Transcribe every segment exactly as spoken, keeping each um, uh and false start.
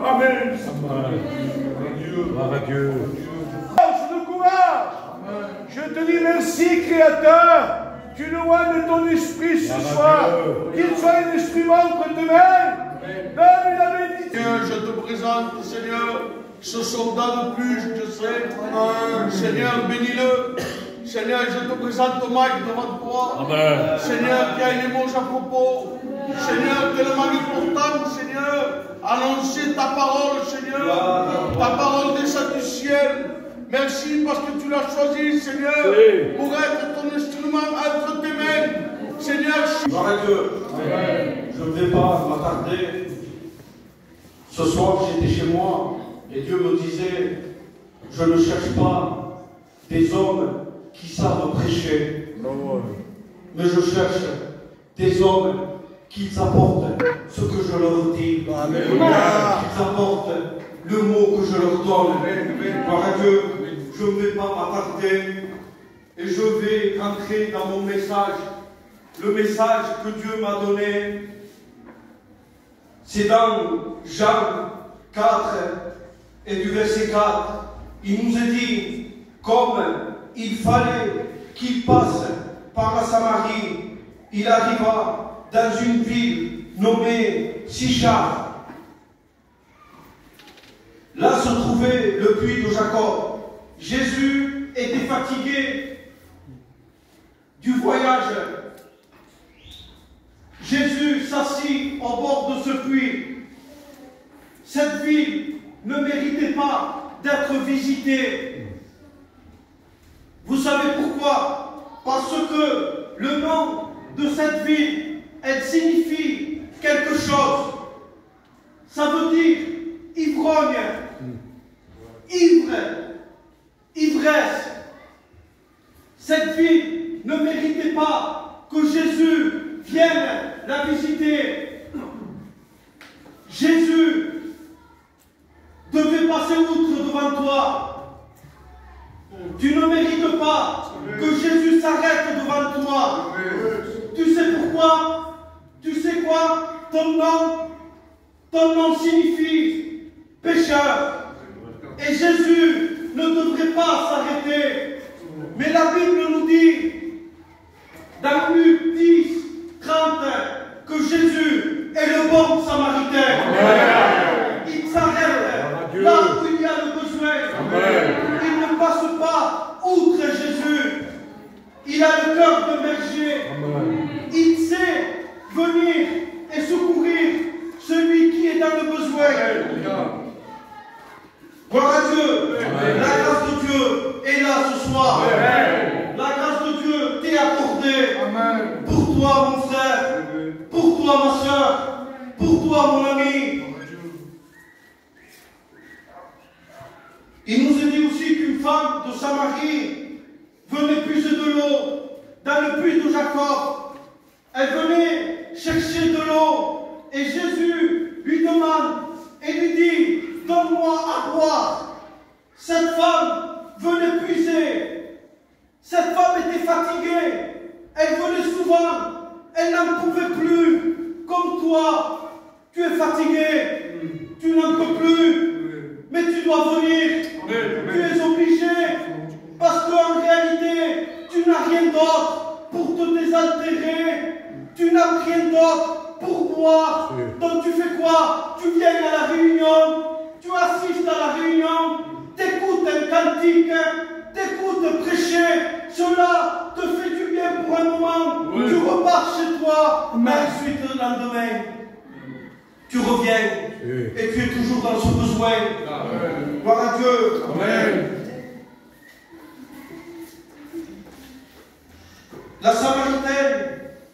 Amen. Gloire à Dieu. De courage. Je te dis merci, Créateur. Tu nous de ton esprit ce soir. Qu'il soit un instrument entre tes mains. Donne la bénédiction. Seigneur, je te présente, Seigneur, ce soldat de plus, je sais. Seigneur, bénis-le. Seigneur, je te présente Mike devant toi. Amen. Seigneur, qui a une émotion à propos. Seigneur, tellement important, Seigneur, annoncer ta parole, Seigneur. Ta parole descend du ciel. Merci parce que tu l'as choisi, Seigneur, oui, pour être ton instrument entre tes mains. Seigneur, gloire à Dieu. Je ne vais pas m'attarder. Ce soir, j'étais chez moi et Dieu me disait, je ne cherche pas des hommes qui savent prêcher, mais je cherche des hommes qui apportent ce que je leur dis, qui apportent le mot que je leur donne. Gloire à Dieu. Je ne vais pas m'attarder et je vais rentrer dans mon message. Le message que Dieu m'a donné, c'est dans Jean quatre et du verset quatre. Il nous est dit, comme il fallait qu'il passe par la Samarie, il arriva dans une ville nommée Sychar. Là se trouvait le puits de Jacob. Jésus était fatigué du voyage. Jésus s'assit au bord de ce puits. Cette ville ne méritait pas d'être visitée. Vous savez pourquoi? Parce que le nom de cette ville, elle signifie quelque chose. Ça veut dire ivrogne, ivre, ivresse. Cette ville ne méritait pas que Jésus vienne la visiter. Jésus devait passer outre devant toi. Tu ne mérites pas que Jésus s'arrête devant toi. Tu sais pourquoi? Tu sais quoi? Ton nom, ton nom signifie pécheur. Et Jésus ne devrait pas s'arrêter. Mais la Bible nous dit, dans Luc dix, trente, que Jésus est le bon samaritain. Amen. Il s'arrête là où il y a le besoin. Amen. Il ne passe pas outre Jésus. Il a le cœur de berger. Amen. Il sait venir et secourir celui qui est dans le besoin. Amen. Gloire à Dieu. Amen. La grâce de Dieu est là ce soir. Amen. La grâce de Dieu t'est accordée. Amen. Pour toi, mon frère. Amen. Pour toi, ma soeur. Pour toi, mon ami. Il nous est dit aussi qu'une femme de Samarie venait puiser de l'eau dans le puits de Jacob. Elle venait chercher de l'eau et Jésus lui demande et lui dit, donne-moi à boire. Cette femme venait puiser. Cette femme était fatiguée. Elle venait souvent. Elle n'en pouvait plus. Comme toi, tu es fatigué. Tu n'en peux plus. Mais tu dois venir. Tu es obligé. Parce qu'en réalité, tu n'as rien d'autre pour te désaltérer. Tu n'as rien d'autre pour boire. Donc tu fais quoi? Tu viens à la réunion. Tu assistes à la réunion, t'écoutes un cantique, t'écoutes prêcher, cela te fait du bien pour un moment, oui. Tu repars chez toi, mais ensuite le lendemain, tu reviens, oui. Et tu es toujours dans ce besoin. Amen. Gloire à Dieu. Amen. La Samaritaine,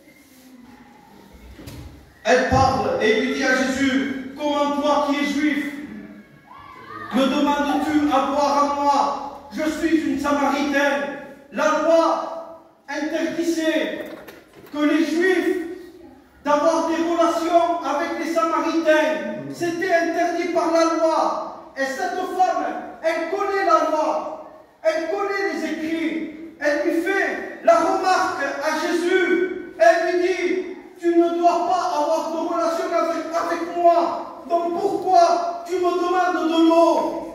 elle parle et lui dit à Jésus, comment toi qui es juif, me demandes-tu à boire à moi? Je suis une Samaritaine. La loi interdisait que les Juifs d'avoir des relations avec les Samaritains. C'était interdit par la loi. Et cette femme, elle connaît la loi. Elle connaît les écrits. Elle lui fait la remarque à Jésus. Elle lui dit, tu ne dois pas avoir de relation avec, avec moi. Donc pourquoi tu me de l'eau.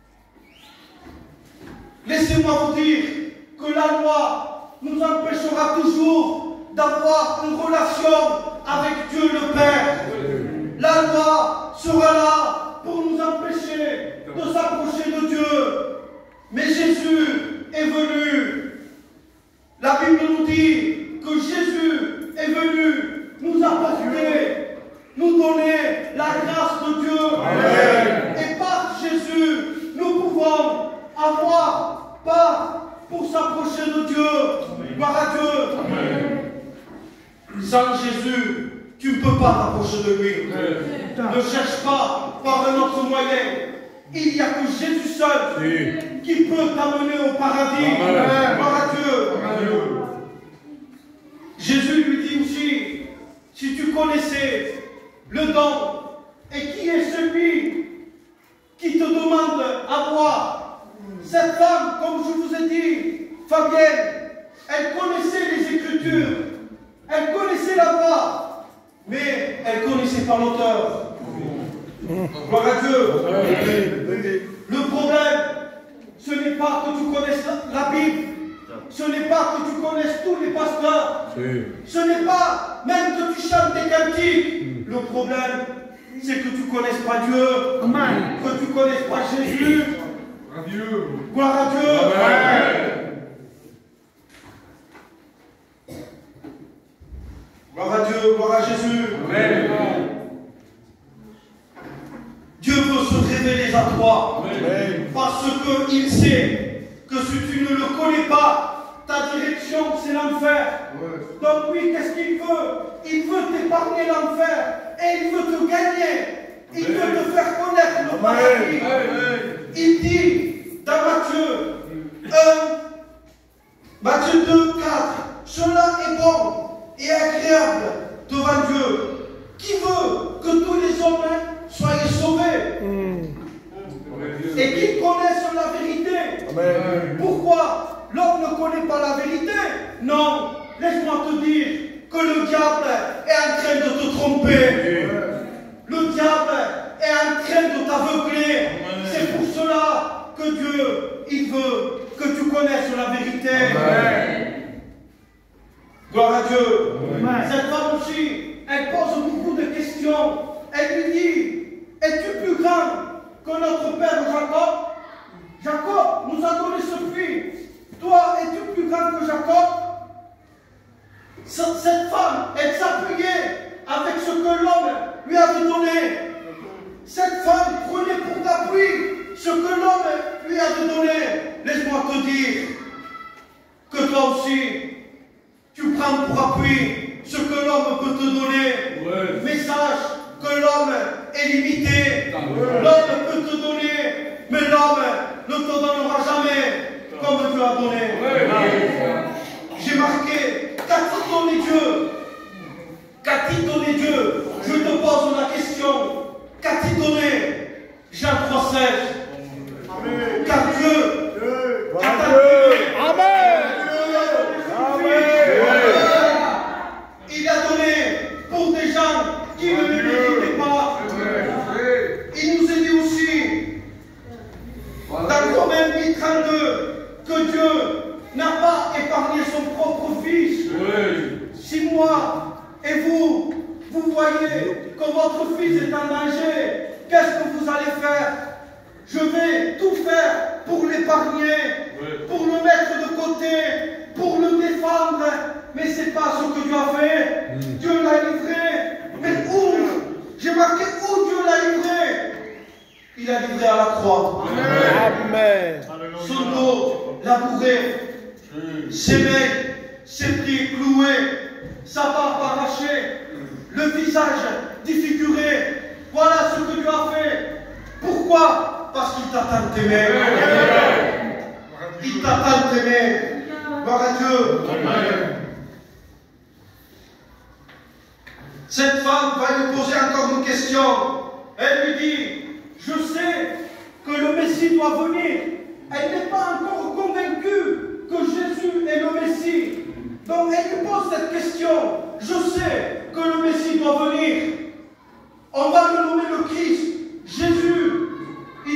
Laissez-moi vous dire que la loi nous empêchera toujours d'avoir une relation avec Dieu le Père. La loi sera là pour nous empêcher de s'approcher de Dieu. Mais Jésus est venu. La Bible nous dit que Jésus est venu nous apporter, nous donner la grâce de Dieu. Amen. Et par Jésus, nous pouvons avoir part pour s'approcher de Dieu. Gloire à Dieu. Amen. Sans Jésus, tu ne peux pas t'approcher de lui. Amen. Ne cherche pas par un autre moyen. Il n'y a que Jésus seul oui. qui peut t'amener au paradis. Amen. Gloire à Dieu. Amen. Jésus lui dit aussi, si tu connaissais le don, et qui est celui qui te demande à boire. Cette femme, comme je vous ai dit, Fabienne, elle connaissait les Écritures, elle connaissait la loi, mais elle ne connaissait pas l'auteur. Gloire à Dieu. Le problème, ce n'est pas que tu connaisses la Bible, ce n'est pas que tu connaisses tous les pasteurs, ce n'est pas même que tu chantes des cantiques. Le problème, c'est que tu ne connaisses pas Dieu, Amen. Que tu ne connaisses pas Jésus. Gloire à Dieu. Amen. Gloire à Dieu, gloire à Jésus. Amen. Dieu veut se révéler à toi. Amen. Parce qu'il sait que si tu ne le connais pas, ta direction c'est l'enfer. Ouais. Donc oui, qu'est-ce qu'il veut? Il veut t'épargner l'enfer et il veut te gagner. Il Amen. Veut te faire connaître le paradis. Amen. Il dit dans Matthieu un, Matthieu deux, quatre, cela est bon et agréable devant Dieu, qui veut que tous les hommes soient sauvés mm. et qu'ils connaissent la vérité. Amen. Pourquoi? L'homme ne connaît pas la vérité. Non, laisse-moi te dire que le diable est en train de te tromper. Amen. Le diable est en train de t'aveugler. C'est pour cela que Dieu, il veut que tu connaisses la vérité. Amen. Gloire à Dieu. Amen. Cette femme aussi, elle pose beaucoup de questions. Elle lui dit, es-tu plus grand que notre père Jacob? Jacob nous a donné ce fils. Toi, es-tu plus grand que Jacob? Cette femme, elle s'appuyait avec ce que l'homme lui avait donné. Cette femme prenait pour appui ce que l'homme lui avait donné. Laisse-moi te dire que toi aussi, tu prends pour appui ce que l'homme peut te donner. Ouais. Mais sache que l'homme est limité. Ouais. L'homme peut te donner, mais l'homme ne te donnera jamais comme Dieu a donné. Ouais. J'ai marqué, qu'a-t-il donné Dieu? Qu'a-t-il donné Dieu? Je te pose la question. Qu'a-t-il donné? Jean trois seize. Car Dieu a tant aimé. Amen. Il a donné pour des gens qui ne le méritaient pas. Il nous a dit aussi, dans Romains huit trente-deux, que Dieu n'a pas épargné son propre fils. Si moi et vous, vous voyez que votre fils est en danger, qu'est-ce que vous allez faire? Je vais tout faire pour l'épargner, pour le mettre de côté, pour le défendre. Mais ce n'est pas ce que Dieu a fait. Mm. Dieu l'a livré. Mais où? J'ai marqué où Dieu l'a livré. Il a livré à la croix. Amen. Son dos labouré, ses mains, ses pieds cloués, sa barbe arrachée, le visage défiguré. Voilà ce que Dieu a fait. Pourquoi? Parce qu'il t'a tant aimé. Il t'a tant aimé. Gloire à Dieu. Amen. Cette femme va lui poser encore une question. Elle lui dit, je sais que le Messie doit venir. Elle n'est pas encore convaincue que Jésus est le Messie. Donc elle lui pose cette question. Je sais que le Messie doit venir. On va le nommer le Christ. Jésus,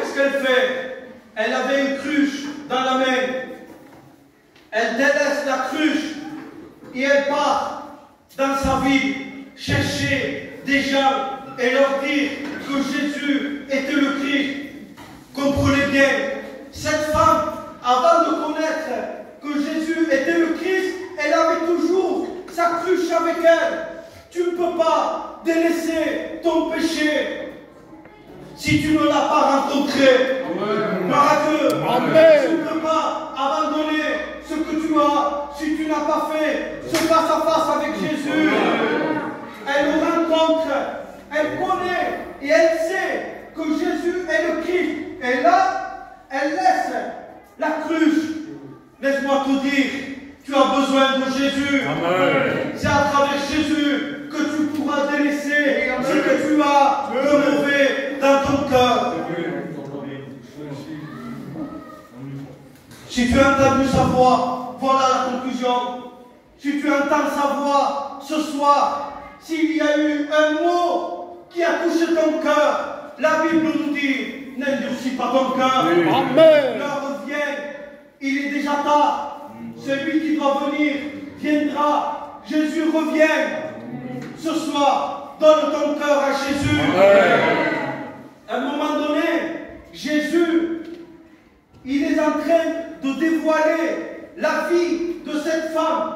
qu'est-ce qu'elle fait? Elle avait une cruche dans la main. Elle délaisse la cruche et elle part dans sa vie chercher des gens et leur dire que Jésus était le Christ. Comprenez bien, cette femme, avant de connaître que Jésus était le Christ, elle avait toujours sa cruche avec elle. Tu ne peux pas délaisser ton péché si tu ne l'as pas rencontré. Gloire à Dieu. Amen. Tu ne peux pas abandonner ce que tu as si tu n'as pas fait ce face à face avec Jésus. Elle le rencontre, elle connaît et elle sait que Jésus est le Christ. Et là, elle laisse la cruche. Laisse-moi te dire, tu as besoin de Jésus. C'est à travers Jésus que tu pourras délaisser ce que tu as de mauvais dans ton cœur. Si tu as entendu sa voix, voilà la conclusion. Si tu entends sa voix ce soir, s'il y a eu un mot qui a touché ton cœur, la Bible nous dit, n'endurcis pas ton cœur. Amen. L'heure vient, il est déjà tard. Celui qui doit venir viendra. Jésus revient. Ce soir, donne ton cœur à Jésus. Amen. À un moment donné, Jésus, il est en train de dévoiler la vie de cette femme.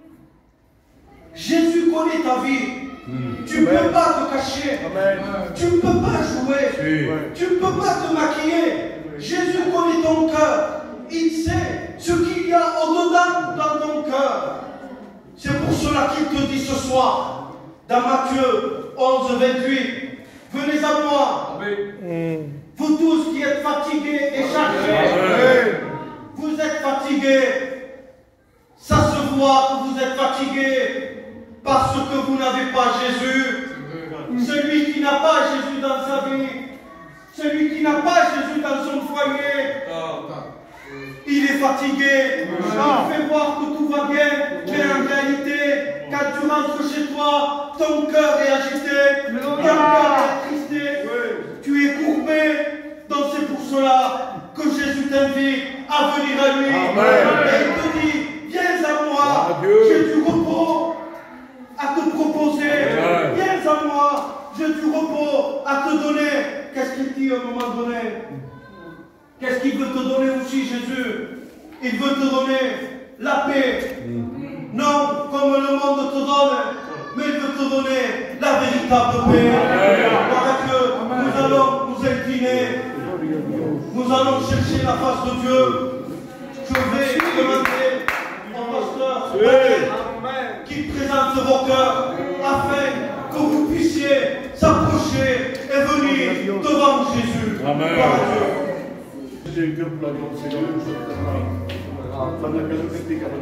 Jésus connaît ta vie. Mm. Tu ne peux pas te cacher. Amen. Tu ne peux pas jouer. Oui. Tu ne peux pas te maquiller. Jésus connaît ton cœur. Il sait ce qu'il y a au-dedans dans ton cœur. C'est pour cela qu'il te dit ce soir, dans Matthieu onze, vingt-huit, venez à moi, Amen. Vous tous qui êtes fatigués et chargés. Amen. Vous êtes fatigués. Ça se voit que vous êtes fatigués parce que vous n'avez pas Jésus. Celui qui n'a pas Jésus dans sa vie, celui qui n'a pas Jésus dans son foyer, il est fatigué. Il fait voir que tout va bien, mais en réalité, quand tu rentres chez toi, ton cœur est agité, ton cœur est attristé, tu es courbé. Donc c'est pour cela que Jésus t'invite à venir à lui. Amen. Et il te dit, viens à moi, j'ai du repos à te proposer. Amen. Viens à moi, j'ai du repos à te donner. Qu'est-ce qu'il dit à un moment donné? Qu'est-ce qu'il veut te donner aussi, Jésus? Il veut te donner la paix. Mm. Non comme le monde te donne, mais il veut te donner la véritable paix. Parce que nous allons nous incliner. Nous allons chercher la face de Dieu. Je vais demander au pasteur qui présente vos cœurs afin que vous puissiez s'approcher et venir devant Jésus. Amen. Dieu.